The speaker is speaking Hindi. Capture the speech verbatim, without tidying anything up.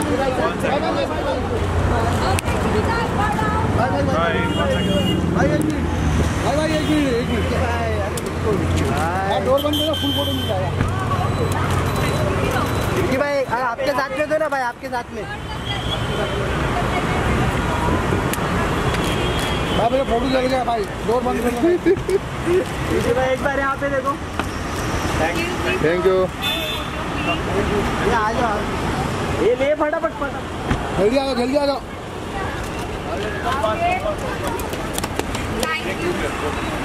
डोर बंद करो, फुल फोटो मिल जाएगा भाई। आपके साथ में दो ना भाई, आपके साथ में भाई मेरा फोटो चल गया भाई, डोर बंद करो भाई। एक बार यहाँ पे देखो। Thank you. आ जाओ, ये ले फटाफट फटाफट, जल्दी आ जाओ जल्दी आ जाओ।